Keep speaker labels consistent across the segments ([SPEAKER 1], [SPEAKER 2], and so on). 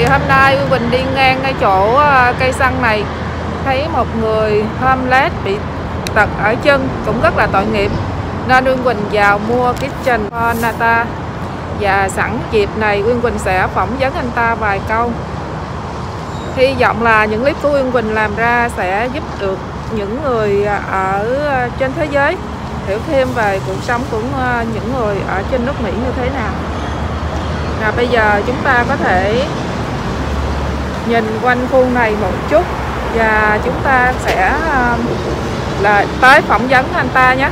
[SPEAKER 1] hôm nay Quỳnh đi ngang cái chỗ cây xăng này, thấy một người homeless bị tật ở chân, cũng rất là tội nghiệp, nên Uyên Quỳnh vào mua kitchen for anh ta. Và sẵn dịp này Uyên Quỳnh sẽ phỏng vấn anh ta vài câu. Hy vọng là những clip của Uyên Quỳnh làm ra sẽ giúp được những người ở trên thế giới hiểu thêm về cuộc sống của những người ở trên nước Mỹ như thế nào. Và bây giờ chúng ta có thể nhìn quanh khu này một chút và chúng ta sẽ là tới phỏng vấn anh ta nhé.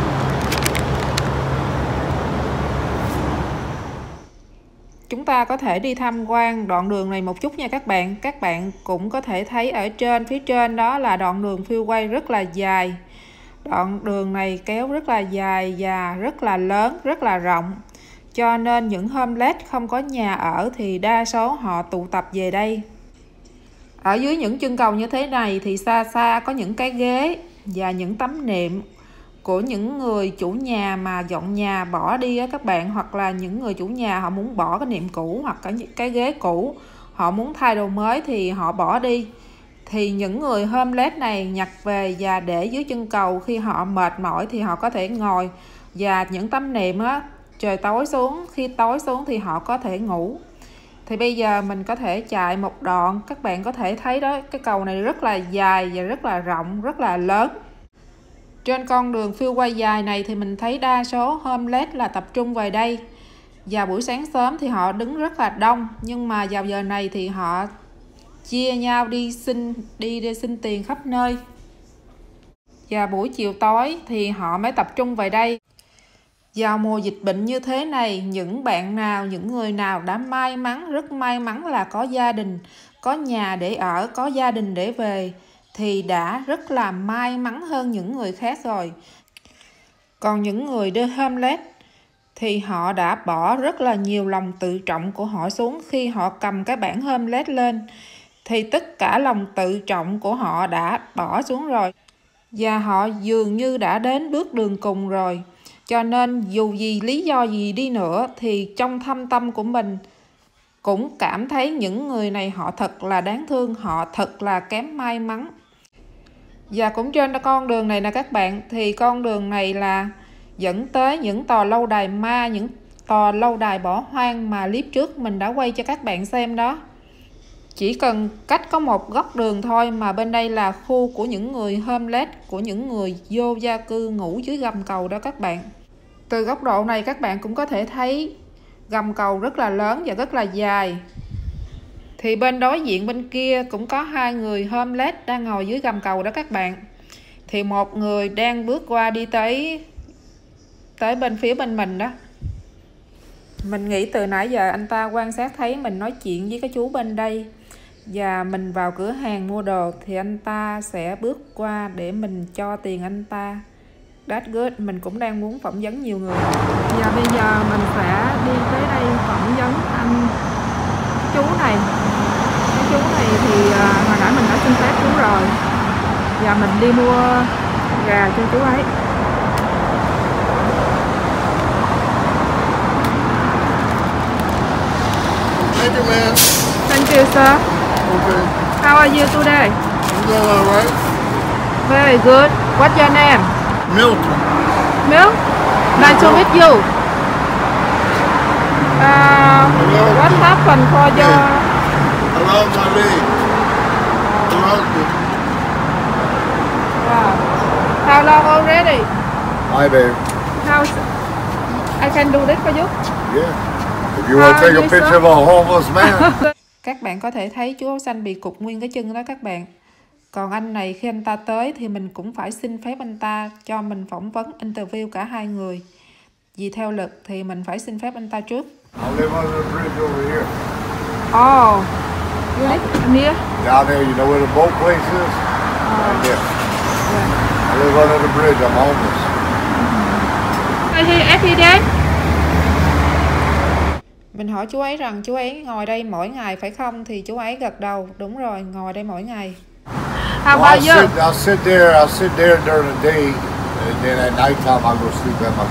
[SPEAKER 1] Chúng ta có thể đi tham quan đoạn đường này một chút nha các bạn. Các bạn cũng có thể thấy ở trên, phía trên đó là đoạn đường freeway rất là dài. Đoạn đường này kéo rất là dài và rất là lớn, rất là rộng. Cho nên những homeless không có nhà ở thì đa số họ tụ tập về đây. Ở dưới những chân cầu như thế này thì xa xa có những cái ghế và những tấm nệm của những người chủ nhà mà dọn nhà bỏ đi á các bạn, hoặc là những người chủ nhà họ muốn bỏ cái nệm cũ hoặc cái ghế cũ, họ muốn thay đồ mới thì họ bỏ đi. Thì những người homeless này nhặt về và để dưới chân cầu, khi họ mệt mỏi thì họ có thể ngồi, và những tấm nệm á, trời tối xuống, khi tối xuống thì họ có thể ngủ. Thì bây giờ mình có thể chạy một đoạn, các bạn có thể thấy đó, cái cầu này rất là dài và rất là rộng, rất là lớn. Trên con đường freeway dài này thì mình thấy đa số homeless là tập trung về đây. Và buổi sáng sớm thì họ đứng rất là đông, nhưng mà vào giờ này thì họ chia nhau đi xin tiền khắp nơi. Và buổi chiều tối thì họ mới tập trung về đây. Vào mùa dịch bệnh như thế này, những người nào đã may mắn, rất may mắn là có gia đình, có nhà để ở, có gia đình để về thì đã rất là may mắn hơn những người khác rồi. Còn những người đưa homeless thì họ đã bỏ rất là nhiều lòng tự trọng của họ xuống. Khi họ cầm cái bảng homeless lên thì tất cả lòng tự trọng của họ đã bỏ xuống rồi. Và họ dường như đã đến bước đường cùng rồi. Cho nên dù gì lý do gì đi nữa thì trong thâm tâm của mình cũng cảm thấy những người này họ thật là đáng thương, họ thật là kém may mắn. Và cũng trên con đường này nè các bạn, thì con đường này là dẫn tới những tòa lâu đài ma, những tòa lâu đài bỏ hoang mà clip trước mình đã quay cho các bạn xem đó. Chỉ cần cách có một góc đường thôi mà bên đây là khu của những người homeless, của những người vô gia cư ngủ dưới gầm cầu đó các bạn. Từ góc độ này các bạn cũng có thể thấy gầm cầu rất là lớn và rất là dài. Thì bên đối diện bên kia cũng có hai người homeless đang ngồi dưới gầm cầu đó các bạn. Thì một người đang bước qua đi tới bên phía bên mình đó. Mình nghĩ từ nãy giờ anh ta quan sát thấy mình nói chuyện với cái chú bên đây và mình vào cửa hàng mua đồ thì anh ta sẽ bước qua để mình cho tiền anh ta. That's good, mình cũng đang muốn phỏng vấn nhiều người. Và bây giờ mình sẽ đi tới đây phỏng vấn anh chú này. Cái chú này thì hồi nãy mình đã xin phép chú rồi. Và mình đi mua gà cho chú ấy.
[SPEAKER 2] Thank you, man.
[SPEAKER 1] Thank you, sir.
[SPEAKER 2] Okay.
[SPEAKER 1] How are you today?
[SPEAKER 2] I'm doing all right.
[SPEAKER 1] Very good. What's your name?
[SPEAKER 2] Milton.
[SPEAKER 1] Milk? Nice to meet you. What happened for your...
[SPEAKER 2] I lost my leg. I lost it.
[SPEAKER 1] Wow. How long already?
[SPEAKER 2] Hi, babe.
[SPEAKER 1] How... I can do this for you?
[SPEAKER 2] Yeah. If you want to take a picture of a homeless man.
[SPEAKER 1] Các bạn có thể thấy chú áo xanh bị cụt nguyên cái chân đó các bạn. Còn anh này khi anh ta tới thì mình cũng phải xin phép anh ta cho mình phỏng vấn, interview cả hai người. Vì theo luật thì mình phải xin phép anh ta trước.
[SPEAKER 2] I live under the bridge over here.
[SPEAKER 1] Oh, you live near?
[SPEAKER 2] Down there, you know where the boat place is? Right there.
[SPEAKER 1] Yeah.
[SPEAKER 2] I live under the bridge. I'm homeless.
[SPEAKER 1] Are you every day? Mình hỏi chú ấy rằng chú ấy ngồi đây mỗi ngày phải không? Thì chú ấy gật đầu, đúng rồi, ngồi đây mỗi ngày. How about you?
[SPEAKER 2] I'll sit there during the day, and then at night time I'll go sleep at my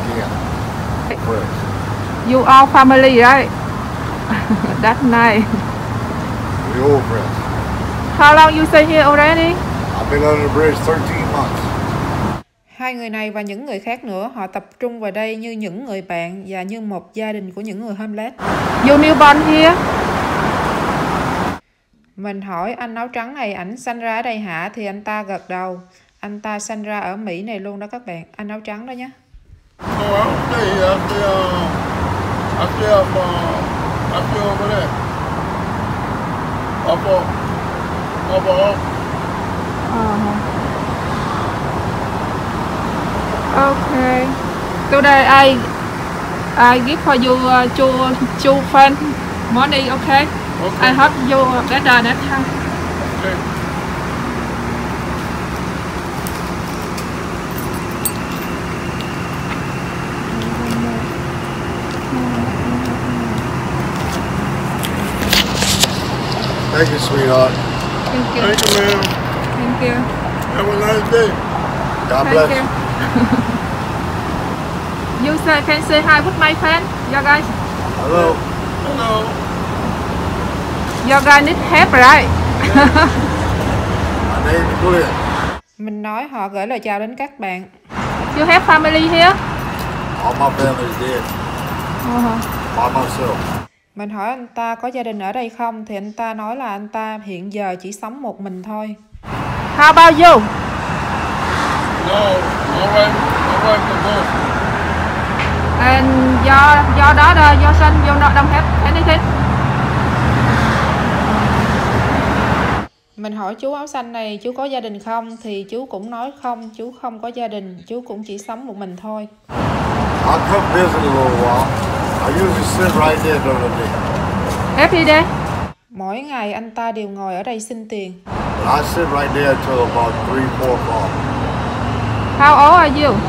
[SPEAKER 2] camp.
[SPEAKER 1] You all family, right? That's nice.
[SPEAKER 2] the old friends.
[SPEAKER 1] How long you stay here already?
[SPEAKER 2] I've been under the bridge 13 months.
[SPEAKER 1] Hai người này và những người khác nữa, họ tập trung vào đây như những người bạn và như một gia đình của những người homeless. You newborn here? Mình hỏi anh áo trắng này, ảnh sanh ra ở đây hả? Thì anh ta gật đầu. Anh ta sanh ra ở Mỹ này luôn đó các bạn. Anh áo trắng đó nhé.
[SPEAKER 2] No, I don't stay here. I stay over there. Up.
[SPEAKER 1] Okay. Today I give for you two friend money, okay? I hope you better next time.
[SPEAKER 2] Okay. Thank you, sweetheart.
[SPEAKER 1] Thank you.
[SPEAKER 2] Thank you, ma'am.
[SPEAKER 1] Thank you.
[SPEAKER 2] Have a nice day. God
[SPEAKER 1] Thank
[SPEAKER 2] bless
[SPEAKER 1] you. You can say hi with my friend, you guys.
[SPEAKER 2] Hello. Hello.
[SPEAKER 1] You guys need help, right?
[SPEAKER 2] My name is Glenn.
[SPEAKER 1] Mình nói họ gửi lời chào đến các bạn. You have family here?
[SPEAKER 2] All my family is dead. By myself.
[SPEAKER 1] Mình hỏi anh ta có gia đình ở đây không? Thì anh ta nói là anh ta hiện giờ chỉ sống một mình thôi. How about you?
[SPEAKER 2] No, my wife is gone.
[SPEAKER 1] And your daughter, your son, you don't have anything? Mình hỏi chú áo xanh này, chú có gia đình không? Thì chú cũng nói không, chú không có gia đình, chú cũng chỉ sống một mình thôi.
[SPEAKER 2] I'll come visit a little while. I usually sit right there during the day.
[SPEAKER 1] Every day? Mỗi ngày anh ta đều ngồi ở đây xin tiền.
[SPEAKER 2] But I sit right there until about 3, 4 o'clock.
[SPEAKER 1] How old are you?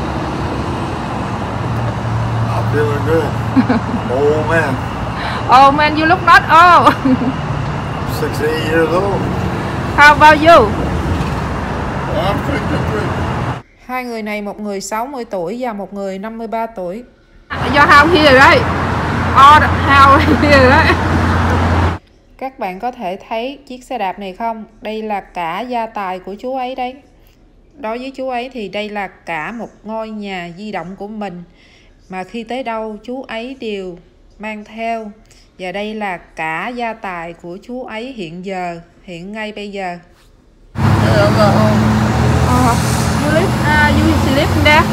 [SPEAKER 2] I'm feeling good. I'm an old man.
[SPEAKER 1] Oh man, you look not old.
[SPEAKER 2] 68 years old.
[SPEAKER 1] How about you?
[SPEAKER 2] I'm 53.
[SPEAKER 1] Hai người này, một người 60 tuổi và một người 53 tuổi. Your house here, right? All house here, right? Các bạn có thể thấy chiếc xe đạp này không? Đây là cả gia tài của chú ấy đấy. Đối với chú ấy thì đây là cả một ngôi nhà di động của mình. Mà khi tới đâu chú ấy đều mang theo. Và đây là cả gia tài của chú ấy hiện ngay bây giờ.
[SPEAKER 2] Hey, I'm not home.
[SPEAKER 1] You live there?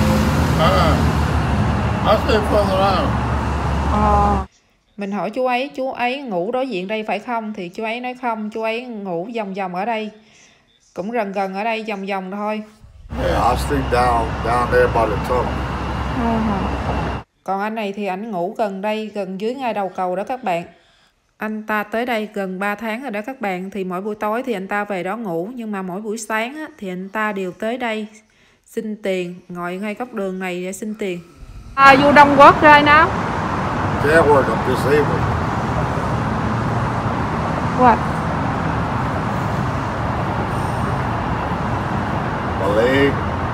[SPEAKER 2] I stay further out.
[SPEAKER 1] Mình hỏi chú ấy ngủ đối diện đây phải không? Thì chú ấy nói không, chú ấy ngủ vòng vòng ở đây. Cũng gần ở đây vòng vòng thôi.
[SPEAKER 2] Yeah, I sleep down there by the tunnel.
[SPEAKER 1] Còn anh này thì ảnh ngủ gần đây, gần dưới ngay đầu cầu đó các bạn. Anh ta tới đây gần 3 tháng rồi đó các bạn. Thì mỗi buổi tối thì anh ta về đó ngủ. Nhưng mà mỗi buổi sáng á, thì anh ta đều tới đây xin tiền. Ngồi ngay góc đường này để xin tiền. You don't work right now?
[SPEAKER 2] Can't work, I'm disabled.
[SPEAKER 1] What?
[SPEAKER 2] My leg.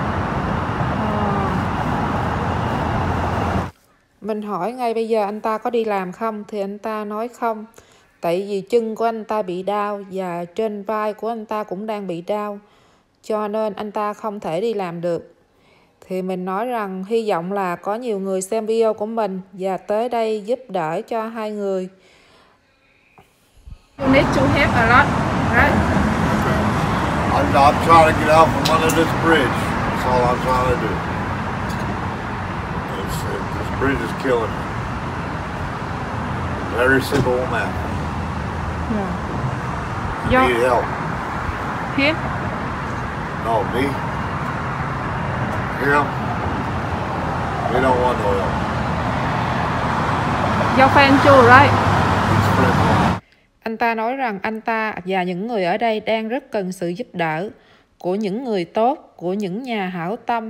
[SPEAKER 1] Mình hỏi ngay bây giờ anh ta có đi làm không? Thì anh ta nói không. Tại vì chân của anh ta bị đau và trên vai của anh ta cũng đang bị đau. Cho nên anh ta không thể đi làm được. Thì mình nói rằng hy vọng là có nhiều người xem video của mình và tới đây giúp đỡ cho hai người. You need to help a lot, right?
[SPEAKER 2] I'm trying to get out from under this bridge. That's all I'm trying to do. This bridge is killing me. Every single man.
[SPEAKER 1] Yeah.
[SPEAKER 2] Need help.
[SPEAKER 1] Him?
[SPEAKER 2] No, me. Him. They don't want no help.
[SPEAKER 1] Your friend too, right?
[SPEAKER 2] He's friends.
[SPEAKER 1] Anh ta nói rằng anh ta và những người ở đây đang rất cần sự giúp đỡ của những người tốt, của những nhà hảo tâm.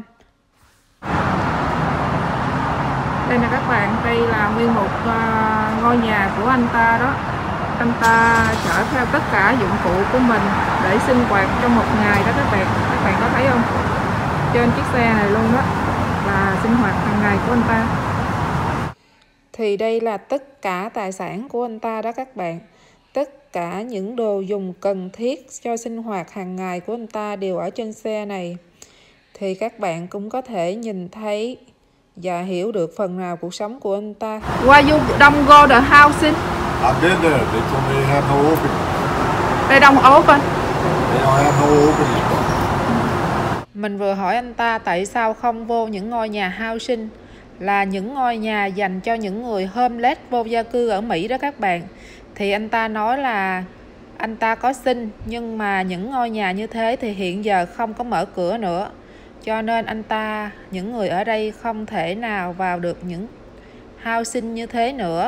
[SPEAKER 1] Đây nè các bạn, đây là nguyên một ngôi nhà của anh ta đó. Anh ta chở theo tất cả dụng cụ của mình để sinh hoạt trong một ngày đó các bạn. Các bạn có thấy không? Trên chiếc xe này luôn đó là sinh hoạt hàng ngày của anh ta. Thì đây là tất cả tài sản của anh ta đó các bạn. Tất cả những đồ dùng cần thiết cho sinh hoạt hàng ngày của anh ta đều ở trên xe này. Thì các bạn cũng có thể nhìn thấy và hiểu được phần nào cuộc sống của anh ta. Why you don't go the housing?
[SPEAKER 2] I've been there. They told me they have no opening.
[SPEAKER 1] They don't open.
[SPEAKER 2] They don't have no opening.
[SPEAKER 1] Mình vừa hỏi anh ta tại sao không vô những ngôi nhà housing, là những ngôi nhà dành cho những người homeless, vô gia cư ở Mỹ đó các bạn. Thì anh ta nói là anh ta có xin, nhưng mà những ngôi nhà như thế thì hiện giờ không có mở cửa nữa. Cho nên những người ở đây không thể nào vào được những housing như thế nữa.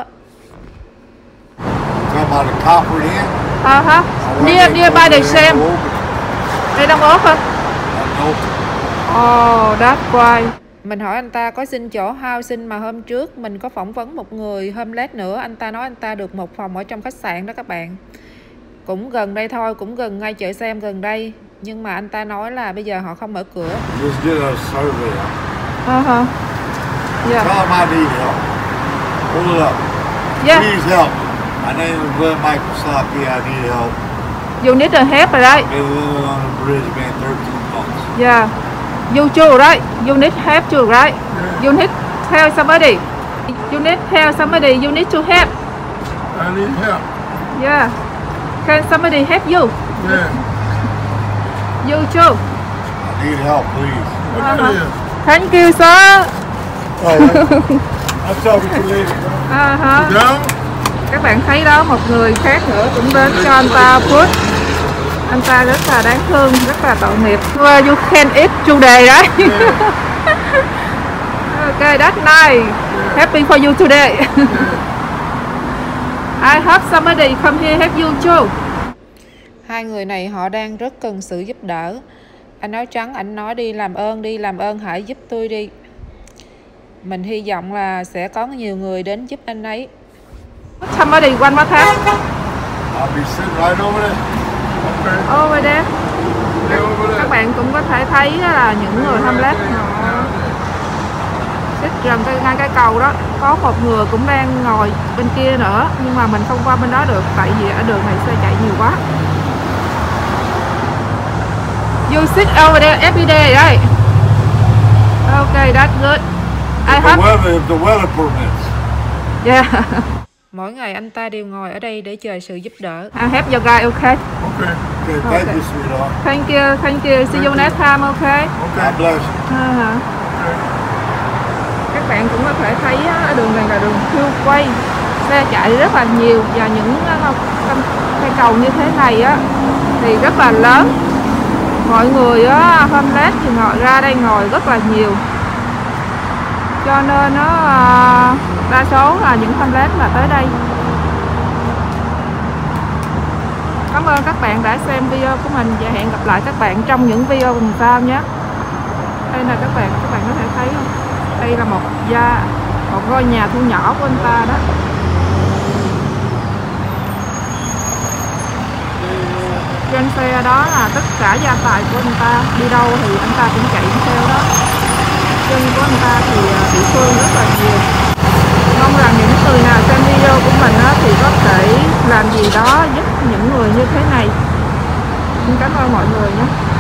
[SPEAKER 1] Nearby the same. They don't open. Oh, that's why. Mình hỏi anh ta có xin chỗ housing, mà hôm trước mình có phỏng vấn một người homeless nữa. Anh ta nói anh ta được một phòng ở trong khách sạn đó các bạn. Cũng gần đây thôi, cũng gần ngay chợ Sam gần đây. Nhưng mà anh ta nói là bây giờ họ không mở cửa.
[SPEAKER 2] Just get a survey.
[SPEAKER 1] Yeah.
[SPEAKER 2] Tell them I need help. Hold it up.
[SPEAKER 1] Yeah.
[SPEAKER 2] Please help. My name is Glenn Michael Saki. I need help.
[SPEAKER 1] You need a help, right?
[SPEAKER 2] Been living on the bridge, man, 13 months.
[SPEAKER 1] Yeah. You too, right? You need help too, right?
[SPEAKER 2] Yeah.
[SPEAKER 1] You need help somebody. You need help somebody. You need to help.
[SPEAKER 2] I need help.
[SPEAKER 1] Yeah. Can somebody help you?
[SPEAKER 2] Yeah.
[SPEAKER 1] You too.
[SPEAKER 2] I need help, please. What that is?
[SPEAKER 1] Thank you, sir.
[SPEAKER 2] Oh, I'll talk to you later. Down?
[SPEAKER 1] Các bạn thấy đó, một người khác nữa cũng đến cho anh ta food. Anh ta rất là đáng thương, rất là tội nghiệp. You can eat today, right?
[SPEAKER 2] Yeah.
[SPEAKER 1] Okay, that's nice. Yeah. Happy for you today. Yeah. I hope somebody come here help you too. Hai người này họ đang rất cần sự giúp đỡ. Anh áo trắng, anh nói đi làm ơn hãy giúp tôi đi. Mình hy vọng là sẽ có nhiều người đến giúp anh ấy. Somebody one more time.
[SPEAKER 2] I'll be sitting right over there. Okay.
[SPEAKER 1] Over there.
[SPEAKER 2] Yeah, over there.
[SPEAKER 1] Các bạn cũng có thể thấy là những người homeless xích gần ngay cái cầu đó. Có một người cũng đang ngồi bên kia nữa, nhưng mà mình không qua bên đó được tại vì ở đường này xe chạy nhiều quá. You sit over there every day, right? Okay, that's good. I hope.
[SPEAKER 2] If the weather permits.
[SPEAKER 1] Yeah. Mỗi ngày anh ta đều ngồi ở đây để chờ sự giúp đỡ. I help your guy, okay?
[SPEAKER 2] Okay. Okay. Thank you, sweetheart.
[SPEAKER 1] Thank you. Thank you. See you next time, okay?
[SPEAKER 2] Okay. God bless you.
[SPEAKER 1] Okay. Các bạn cũng có thể thấy ở đường này là đường freeway, xe chạy rất là nhiều, và những cây cầu như thế này á thì rất là lớn. Mọi người homeless thì ngồi ra đây ngồi rất là nhiều, cho nên nó đa số là những homeless là tới đây. Cảm ơn các bạn đã xem video của mình và hẹn gặp lại các bạn trong những video lần sau nhé. Đây là các bạn có thể thấy không? Đây là một ngôi nhà thu nhỏ của anh ta đó. Trên xe đó là tất cả gia tài của anh ta, đi đâu thì anh ta cũng chạy theo đó. Chân của anh ta thì bị thương rất là nhiều. Mong rằng những người nào xem video của mình thì có thể làm gì đó giúp những người như thế này. Xin cảm ơn mọi người nhé.